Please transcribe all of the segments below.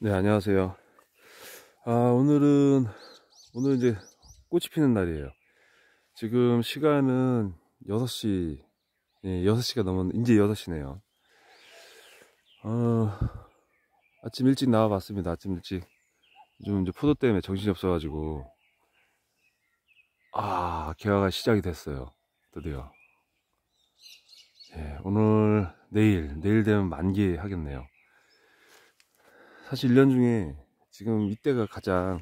네, 안녕하세요. 오늘은, 오늘 이제 꽃이 피는 날이에요. 지금 시간은 6시, 예, 6시가 이제 6시네요. 어, 아침 일찍 나와봤습니다. 아침 일찍. 좀 이제 포도 때문에 정신이 없어가지고, 개화가 시작이 됐어요. 드디어. 예, 내일 되면 만개 하겠네요. 사실 1년 중에 지금 이때가 가장,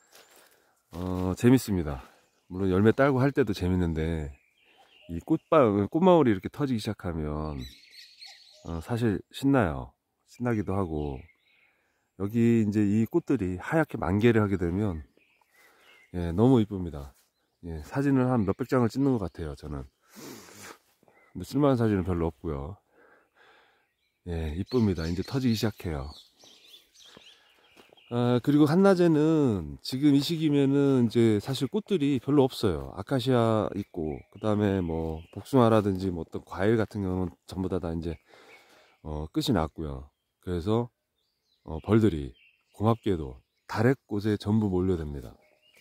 재밌습니다. 물론 열매 딸고 할 때도 재밌는데, 이 꽃마을이 이렇게 터지기 시작하면 사실 신나요. 신나기도 하고 여기 이제 이 꽃들이 하얗게 만개를 하게 되면 예, 너무 이쁩니다. 예, 사진을 한 몇백 장을 찍는 것 같아요. 저는. 근데 쓸만한 사진은 별로 없고요. 예, 이쁩니다. 이제 터지기 시작해요. 그리고 한낮에는 지금 이 시기면은 이제 사실 꽃들이 별로 없어요. 아카시아 있고 그 다음에 뭐 복숭아라든지 뭐 어떤 과일 같은 경우는 전부 다 이제 끝이 났고요. 그래서 벌들이 고맙게도 다래꽃에 전부 몰려듭니다.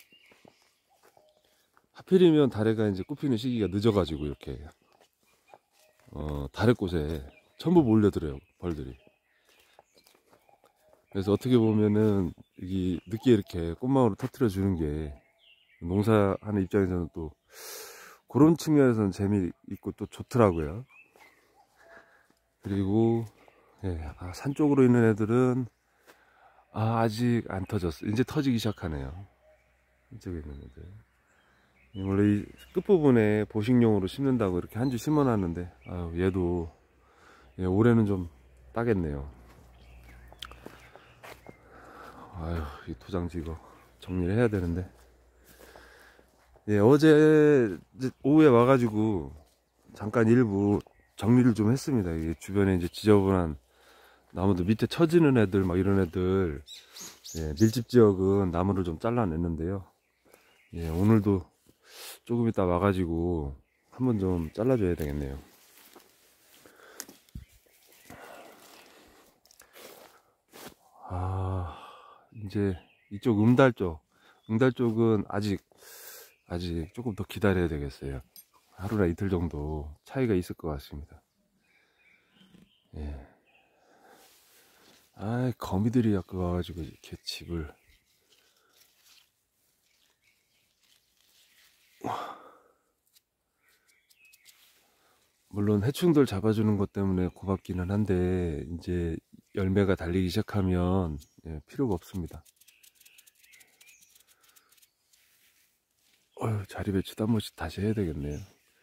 하필이면 다래가 이제 꽃피는 시기가 늦어가지고 이렇게 다래꽃에 전부 몰려들어요, 벌들이. 그래서 어떻게 보면은 이 늦게 이렇게 꽃망울을 터트려 주는 게 농사하는 입장에서는 또 그런 측면에서는 재미있고 또 좋더라고요. 그리고 예, 산 쪽으로 있는 애들은 아직 안 터졌어. 이제 터지기 시작하네요. 이쪽에 있는 애들. 원래 이 끝부분에 보식용으로 심는다고 이렇게 한 주 심어놨는데 얘도 올해는 좀 따겠네요. 이 토장지 이거 정리를 해야 되는데 어제 오후에 와가지고 잠깐 일부 정리를 좀 했습니다. 이게 주변에 이제 지저분한 나무들 밑에 처지는 애들 막 이런 애들 밀집 지역은 나무를 좀 잘라냈는데요. 오늘도 조금 이따 와가지고 한번 좀 잘라줘야 되겠네요. 이제 이쪽 응달 쪽은 아직 조금 더 기다려야 되겠어요. 하루나 이틀 정도 차이가 있을 것 같습니다. 예. 거미들이 아까 와가지고 이렇게 집을 물론 해충들 잡아주는 것 때문에 고맙기는 한데 이제 열매가 달리기 시작하면 필요가 없습니다. 자리 배치도 한 번씩 다시 해야 되겠네요.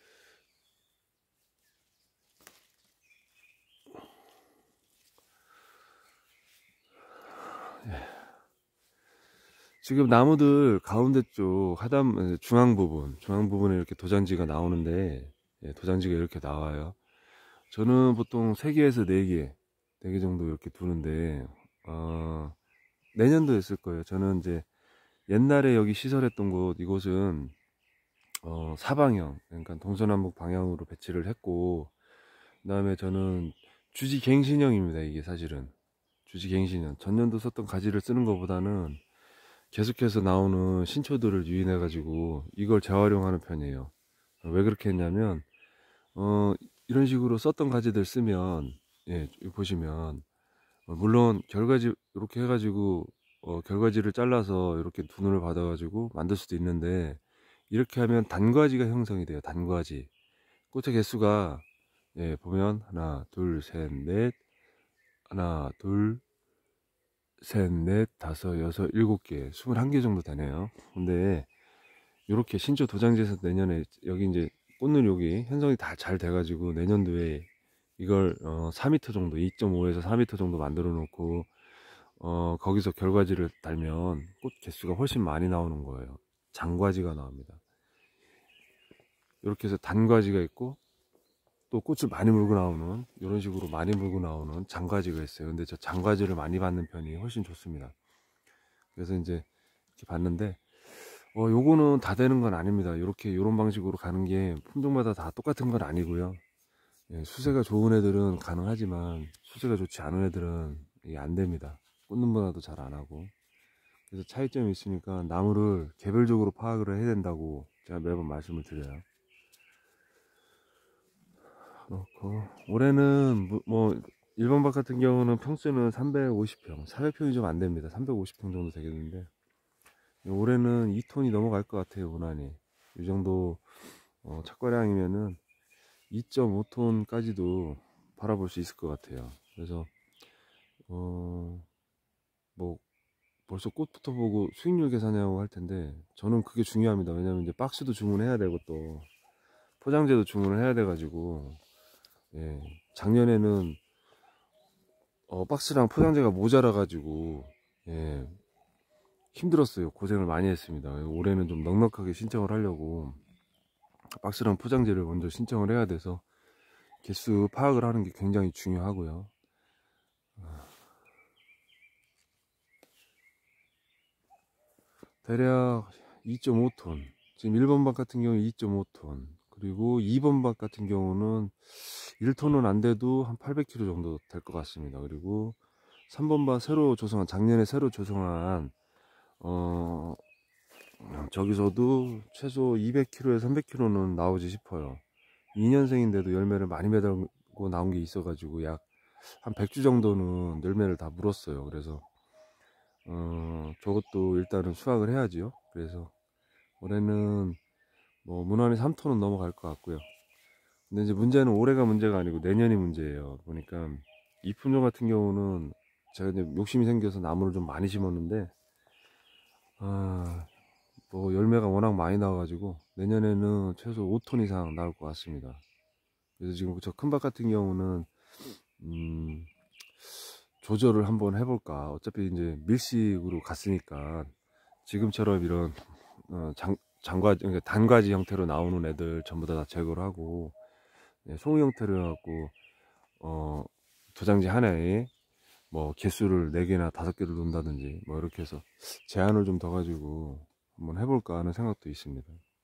지금 나무들 가운데 쪽 하단 중앙 부분에 이렇게 도장지가 나오는데 도장지가 이렇게 나와요. 저는 보통 3개에서 4개 정도 이렇게 두는데 내년도 했을 거예요. 저는 이제 옛날에 여기 시설했던 이곳은 사방형, 그러니까 동서남북 방향으로 배치를 했고, 그 다음에 저는 주지갱신형입니다. 이게 사실은 주지갱신형. 전년도 썼던 가지를 쓰는 것보다는 계속해서 나오는 신초들을 유인해 가지고 이걸 재활용하는 편이에요. 왜 그렇게 했냐면 이런 식으로 썼던 가지들 쓰면 여기 보시면 물론 결과지 이렇게 해가지고 결과지를 잘라서 이렇게 두눈을 받아가지고 만들 수도 있는데 이렇게 하면 단과지가 형성이 돼요. 단과지. 꽃의 개수가 보면 하나, 둘, 셋, 넷, 하나, 둘, 셋, 넷, 다섯, 여섯, 7개, 21개 정도 되네요. 근데 이렇게 신조 도장지에서 내년에 여기 이제 꽂는 여기 현성이 다 잘 돼가지고 내년도에 이걸 4m 정도, 2.5에서 4m 정도 만들어 놓고 거기서 결과지를 달면 꽃 개수가 훨씬 많이 나오는 거예요. 장과지가 나옵니다. 이렇게 해서 단과지가 있고 또 꽃을 많이 물고 나오는 이런 식으로 많이 물고 나오는 장과지가 있어요. 근데 저 장과지를 많이 받는 편이 훨씬 좋습니다. 그래서 이제 이렇게 봤는데 요거는 다 되는 건 아닙니다. 요런 방식으로 가는 게 품종마다 다 똑같은 건 아니고요. 수세가 좋은 애들은 가능하지만 수세가 좋지 않은 애들은 이게 안 됩니다. 꽂는 분화도 잘 안 하고. 그래서 차이점이 있으니까 나무를 개별적으로 파악을 해야 된다고 제가 매번 말씀을 드려요. 그렇고 올해는 뭐 일본밭 같은 경우는 평수는 350평, 400평이 좀 안 됩니다. 350평 정도 되겠는데 올해는 2톤이 넘어갈 것 같아요. 무난히 이 정도 착과량이면은 2.5톤까지도 바라볼 수 있을 것 같아요. 그래서 뭐 벌써 꽃부터 보고 수익률 계산하고 할 텐데 저는 그게 중요합니다. 왜냐면 이제 박스도 주문해야 되고 또 포장재도 주문을 해야 돼 가지고 예, 작년에는 박스랑 포장재가 모자라 가지고 예, 힘들었어요. 고생을 많이 했습니다. 올해는 좀 넉넉하게 신청을 하려고 박스랑 포장재를 먼저 신청을 해야 돼서 개수 파악을 하는 게 굉장히 중요하고요. 대략 2.5톤, 지금 1번밭 같은 경우 2.5톤, 그리고 2번밭 같은 경우는 1톤은 안 돼도 한 800kg 정도 될 것 같습니다. 그리고 3번밭 새로 조성한, 작년에 새로 조성한 저기서도 최소 200kg에서 300kg는 나오지 싶어요. 2년생인데도 열매를 많이 매달고 나온 게 있어가지고 약 한 100주 정도는 열매를 다 물었어요. 그래서 저것도 일단은 수확을 해야지요. 그래서 올해는 뭐 무난히 3톤은 넘어갈 것 같고요. 근데 이제 문제는 올해가 문제가 아니고 내년이 문제예요. 보니까 이 품종 같은 경우는 제가 이제 욕심이 생겨서 나무를 좀 많이 심었는데 뭐 열매가 워낙 많이 나와가지고 내년에는 최소 5톤 이상 나올 것 같습니다. 그래서 지금 저 큰 밭 같은 경우는 조절을 한번 해볼까. 어차피 이제 밀식으로 갔으니까 지금처럼 이런 장과지, 그러니까 단과지 형태로 나오는 애들 전부 다 제거를 하고 송이 형태로 해갖고 도장지 하나에 뭐 개수를 4개나 5개를 놓는다든지 뭐 이렇게 해서 제한을 좀 더 가지고 한번 해볼까 하는 생각도 있습니다.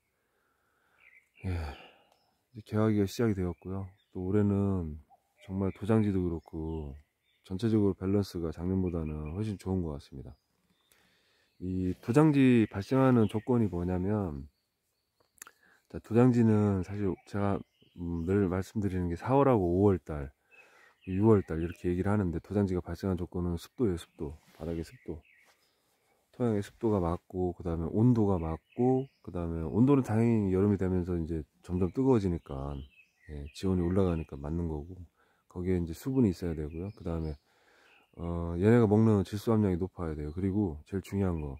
예, 이제 개화기가 시작이 되었고요. 또 올해는 정말 도장지도 그렇고 전체적으로 밸런스가 작년보다는 훨씬 좋은 것 같습니다. 이 도장지 발생하는 조건이 뭐냐면, 자, 도장지는 사실 제가 늘 말씀드리는 게 4월하고 5월달, 6월달 이렇게 얘기를 하는데, 도장지가 발생한 조건은 습도예요. 습도, 바닥의 습도, 토양의 습도가 맞고, 그 다음에 온도가 맞고, 그 다음에 온도는 당연히 여름이 되면서 이제 점점 뜨거워지니까 예, 지온이 올라가니까 맞는 거고, 거기에 이제 수분이 있어야 되고요. 그 다음에 얘네가 먹는 질소 함량이 높아야 돼요. 그리고 제일 중요한 거,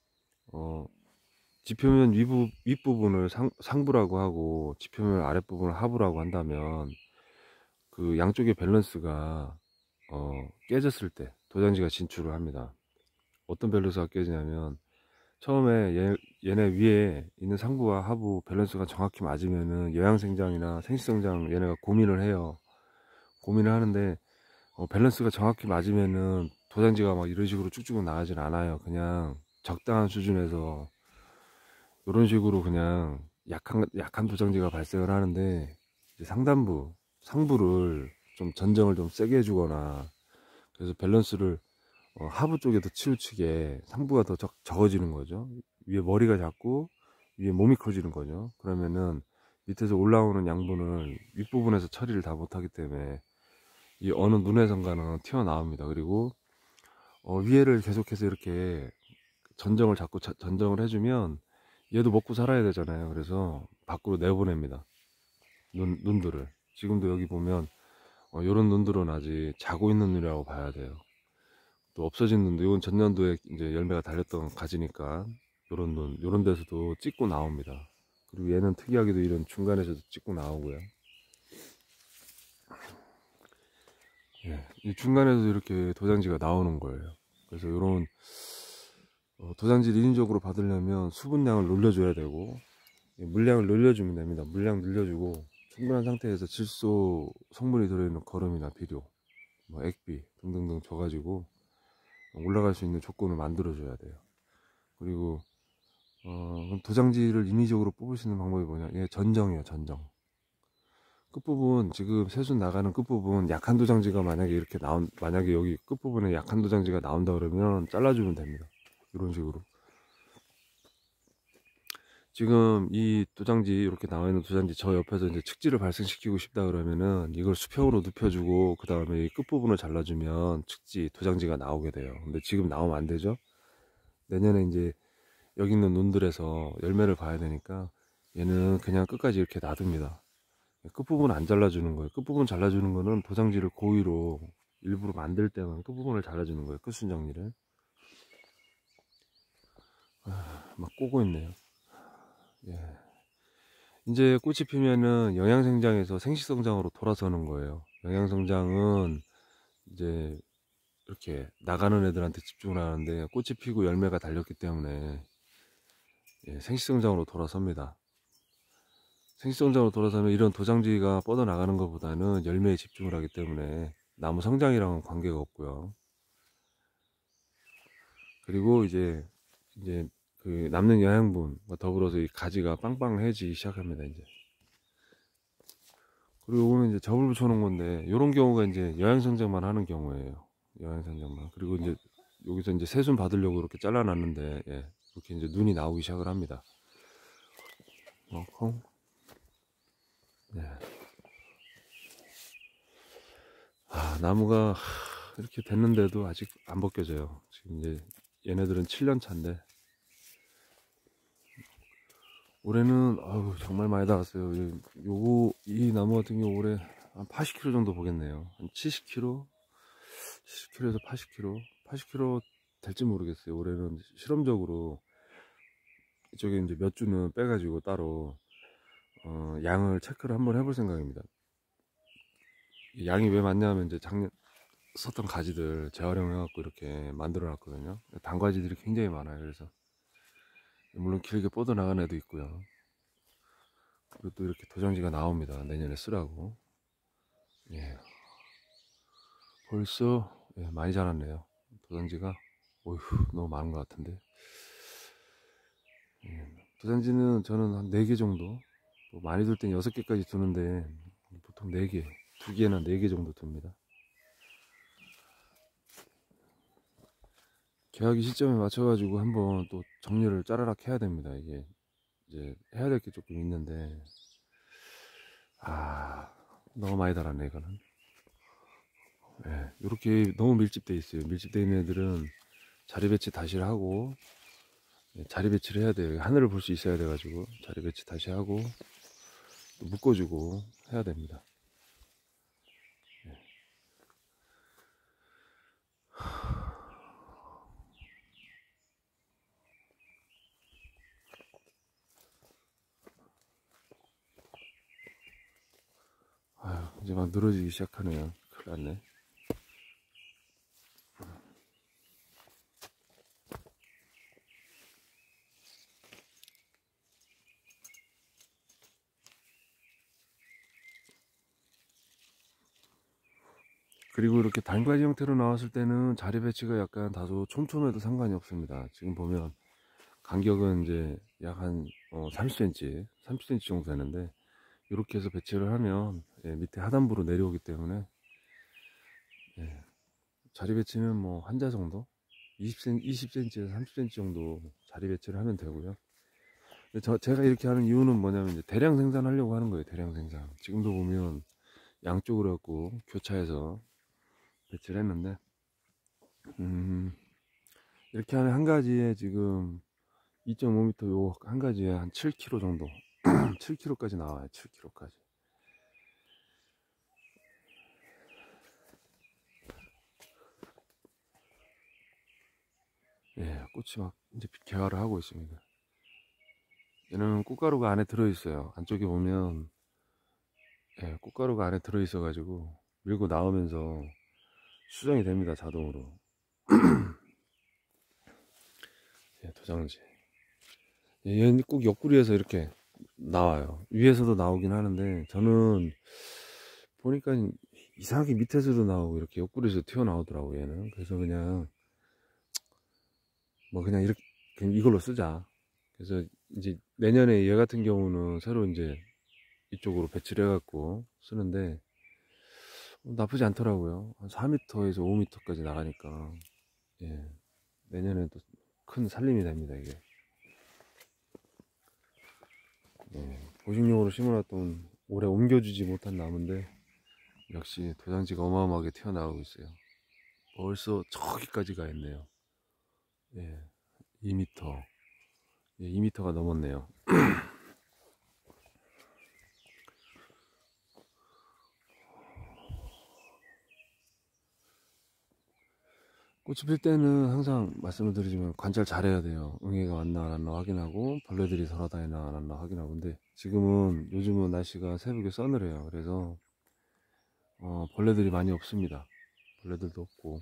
지표면 윗부분을 상부라고 하고 지표면 아랫부분을 하부라고 한다면 그 양쪽의 밸런스가 깨졌을 때 도장지가 진출을 합니다. 어떤 밸런스가 깨지냐면 처음에 얘네 위에 있는 상부와 하부 밸런스가 정확히 맞으면은 영양생장이나 생식성장 얘네가 고민을 해요. 고민을 하는데 밸런스가 정확히 맞으면은 도장지가 막 이런 식으로 쭉쭉 나가진 않아요. 그냥 적당한 수준에서 이런 식으로 그냥 약한 도장지가 발생을 하는데 이제 상부를 좀 전정을 좀 세게 해주거나 그래서 밸런스를 하부 쪽에 더 치우치게 상부가 더 적어지는 거죠. 위에 머리가 작고 위에 몸이 커지는 거죠. 그러면은 밑에서 올라오는 양분을 윗부분에서 처리를 다 못하기 때문에 이 어느 눈에선가는 튀어나옵니다. 그리고 위에를 계속해서 이렇게 자꾸 전정을 해주면 얘도 먹고 살아야 되잖아요. 그래서 밖으로 내보냅니다. 눈들을. 지금도 여기 보면 요런 눈들은 아직 자고 있는 눈이라고 봐야 돼요. 또 없어진 눈도, 이건 전년도에 이제 열매가 달렸던 가지니까 요런 데서도 찍고 나옵니다. 그리고 얘는 특이하게도 이런 중간에서도 찍고 나오고요. 예, 이 중간에도 이렇게 도장지가 나오는 거예요. 그래서 요런 도장지를 인위적으로 받으려면 수분량을 늘려줘야 되고 물량을 늘려주면 됩니다. 물량 늘려주고 충분한 상태에서 질소 성분이 들어있는 거름이나 비료, 뭐 액비 등등등 줘가지고 올라갈 수 있는 조건을 만들어줘야 돼요. 그리고 그럼 도장지를 인위적으로 뽑을 수 있는 방법이 뭐냐? 예, 전정이에요. 전정. 끝부분 지금 새순 나가는 끝부분 약한 도장지가 만약에 이렇게 만약에 여기 끝부분에 약한 도장지가 나온다 그러면 잘라주면 됩니다. 이런 식으로. 지금 이 도장지 이렇게 나와 있는 도장지 저 옆에서 이제 측지를 발생시키고 싶다 그러면은 이걸 수평으로 눕혀주고 그 다음에 이 끝부분을 잘라주면 측지 도장지가 나오게 돼요. 근데 지금 나오면 안 되죠. 내년에 이제 여기 있는 논들에서 열매를 봐야 되니까 얘는 그냥 끝까지 이렇게 놔둡니다. 끝부분 안 잘라주는 거예요. 끝부분 잘라주는 거는 도장지를 고의로 일부러 만들 때만 끝부분을 잘라주는 거예요. 끝순 정리를. 막 꼬고 있네요. 예. 이제 꽃이 피면은 영양생장에서 생식성장으로 돌아서는 거예요. 영양성장은 이제 이렇게 나가는 애들한테 집중을 하는데 꽃이 피고 열매가 달렸기 때문에 예, 생식성장으로 돌아섭니다. 생식성장으로 돌아서면 이런 도장지가 뻗어나가는 것보다는 열매에 집중을 하기 때문에 나무 성장이랑은 관계가 없고요. 그리고 이제 그 남는 영양분과 더불어서 이 가지가 빵빵해지기 시작합니다. 이제 그리고 요거는 이제 접을 붙여 놓은 건데 요런 경우가 이제 여양성장만 하는 경우예요. 여양성장만. 그리고 이제 여기서 이제 새순 받으려고 이렇게 잘라놨는데 예, 이렇게 이제 눈이 나오기 시작을 합니다. 콩. 네. 나무가 이렇게 됐는데도 아직 안 벗겨져요. 지금 이제 얘네들은 7년 차인데 올해는 정말 많이 달았어요. 이 나무 같은 경우 올해 한 80kg 정도 보겠네요. 한 70kg, 70kg에서 80kg, 80kg 될지 모르겠어요. 올해는 실험적으로 이쪽에 이제 몇 주는 빼가지고 따로 양을 체크를 한번 해볼 생각입니다. 양이 왜 많냐면 이제 작년 썼던 가지들 재활용해갖고 이렇게 만들어 놨거든요. 단가지들이 굉장히 많아요. 그래서 물론 길게 뻗어나간 애도 있고요. 그리고 또 이렇게 도장지가 나옵니다. 내년에 쓰라고. 예. 벌써 예, 많이 자랐네요. 도장지가 어휴 너무 많은 것 같은데. 예. 도장지는 저는 한 4개 정도, 뭐 많이 둘 땐 6개까지 두는데 보통 4개, 2개나 4개 정도 둡니다. 개화기 시점에 맞춰가지고 한번 또 정리를 짜라락 해야 됩니다. 이게 이제 해야 될 게 조금 있는데 너무 많이 달았네 이거는. 예, 이렇게 너무 밀집돼 있어요. 밀집돼 있는 애들은 자리 배치 다시 하고 예, 자리 배치를 해야 돼요. 하늘을 볼 수 있어야 돼 가지고 자리 배치 다시 하고 또 묶어주고 해야 됩니다. 예. 이제 막 늘어지기 시작하네요. 큰일 났네. 그리고 이렇게 단과지 형태로 나왔을 때는 자리 배치가 약간 다소 촘촘해도 상관이 없습니다. 지금 보면 간격은 이제 약 한 30cm, 30cm 정도 되는데 이렇게 해서 배치를 하면 예, 밑에 하단부로 내려오기 때문에 예, 자리 배치는 뭐 한자 정도 20cm에서 30cm 정도 자리 배치를 하면 되고요. 근데 제가 이렇게 하는 이유는 뭐냐면 이제 대량 생산하려고 하는 거예요. 대량 생산. 지금도 보면 양쪽으로 해갖고 교차해서 배치를 했는데 이렇게 하면 한 가지에 지금 2.5m 요 한 가지에 한 7kg 정도 7kg까지 나와요. 7kg까지. 예, 꽃이 막 이제 개화를 하고 있습니다. 얘는 꽃가루가 안에 들어있어요. 안쪽에 보면 예, 꽃가루가 안에 들어있어 가지고 밀고 나오면서 수정이 됩니다. 자동으로. 예, 도장지. 예, 얘는 꼭 옆구리에서 이렇게 나와요. 위에서도 나오긴 하는데 저는 보니까 이상하게 밑에서도 나오고 이렇게 옆구리에서 튀어나오더라고 얘는. 그래서 그냥 뭐 그냥 이렇게 그냥 이걸로 쓰자. 그래서 이제 내년에 얘 같은 경우는 새로 이제 이쪽으로 배치를 해갖고 쓰는데 나쁘지 않더라고요. 한 4m에서 5m까지 나가니까. 예, 내년에 또 큰 살림이 됩니다, 이게. 예, 보식용으로 심어놨던 올해 옮겨주지 못한 나무인데 역시 도장지가 어마어마하게 튀어나오고 있어요. 벌써 저기까지 가 있네요. 예, 2m. 예, 2m가 넘었네요. 꽃이 필 때는 항상 말씀을 드리지만 관찰 잘해야 돼요. 응애가 왔나 안 왔나 확인하고 벌레들이 돌아다니나 안 왔나 확인하고. 근데 지금은 요즘은 날씨가 새벽에 서늘해요. 그래서 벌레들이 많이 없습니다. 벌레들도 없고.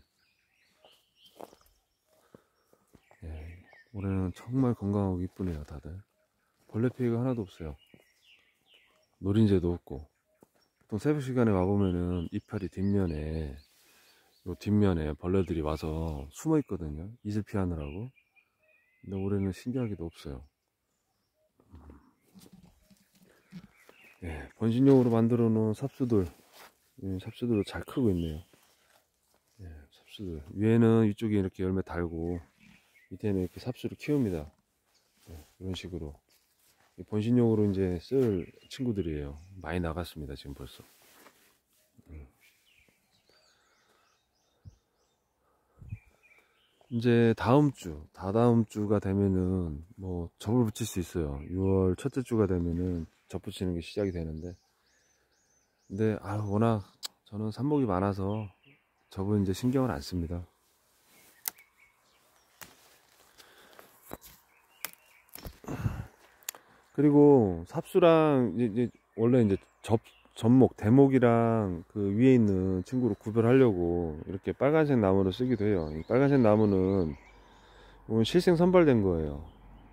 예, 올해는 정말 건강하고 이쁘네요, 다들. 벌레 피해가 하나도 없어요. 노린재도 없고. 보통 새벽 시간에 와보면은 이파리 뒷면에, 요 뒷면에 벌레들이 와서 숨어 있거든요. 이슬 피하느라고. 근데 올해는 신기하게도 없어요. 예, 번식용으로 만들어 놓은 삽수들, 삽수들도 잘 크고 있네요. 예, 삽수들. 위에는 이쪽에 이렇게 열매 달고, 밑에는 이렇게 삽수를 키웁니다. 예, 이런 식으로. 번식용으로 이제 쓸 친구들이에요. 많이 나갔습니다, 지금 벌써. 이제 다다음 주가 되면은 뭐 접을 붙일 수 있어요. 6월 첫째 주가 되면은 접 붙이는 게 시작이 되는데, 근데 워낙 저는 삽목이 많아서 접은 이제 신경을 안 씁니다. 그리고 삽수랑 이제 원래 이제 접목 대목이랑 그 위에 있는 친구를 구별하려고 이렇게 빨간색 나무를 쓰기도 해요. 이 빨간색 나무는 오늘 실생 선발된 거예요.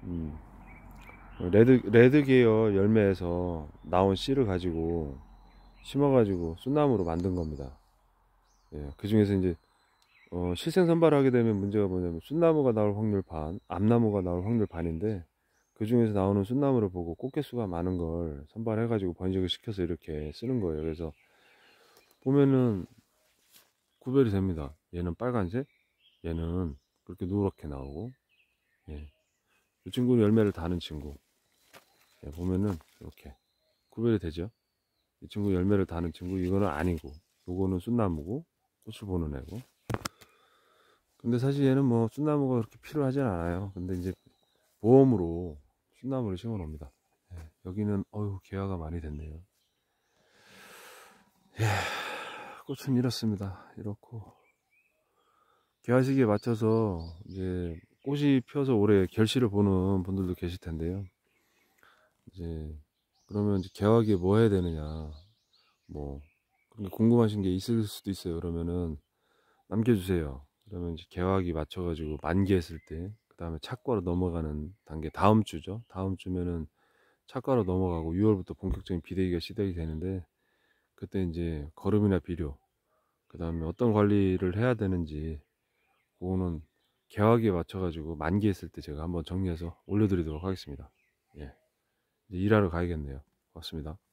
레드 계열 열매에서 나온 씨를 가지고 심어가지고 쑥나무로 만든 겁니다. 예, 그 중에서 이제 실생 선발을 하게 되면 문제가 뭐냐면 쑥나무가 나올 확률 반, 암나무가 나올 확률 반인데, 그 중에서 나오는 쑥나무를 보고 꽃개수가 많은 걸 선발해가지고 번식을 시켜서 이렇게 쓰는 거예요. 그래서 보면은 구별이 됩니다. 얘는 빨간색, 얘는 그렇게 누렇게 나오고, 예. 이 친구는 열매를 다는 친구. 예, 보면은 이렇게 구별이 되죠. 이 친구 열매를 다는 친구, 이거는 아니고, 요거는 쑥나무고 꽃을 보는 애고. 근데 사실 얘는 뭐 쑥나무가 그렇게 필요하진 않아요. 근데 이제 보험으로 쑥나무를 심어 놓습니다. 예, 여기는 개화가 많이 됐네요. 예, 꽃은 이렇습니다. 이렇고 개화 시기에 맞춰서 이제 꽃이 펴서 올해 결실을 보는 분들도 계실 텐데요. 이제 그러면 이제 개화기에 뭐 해야 되느냐, 뭐 그런 게 궁금하신 게 있을 수도 있어요. 그러면은 남겨주세요. 그러면 이제 개화기 맞춰가지고 만개했을 때, 그 다음에 착과로 넘어가는 단계, 다음 주죠. 다음 주면은 착과로 넘어가고 6월부터 본격적인 비대기가 시작이 되는데, 그때 이제 거름이나 비료, 그 다음에 어떤 관리를 해야 되는지, 그거는 개화기에 맞춰가지고 만개했을 때 제가 한번 정리해서 올려드리도록 하겠습니다. 예, 이제 일하러 가야겠네요. 고맙습니다.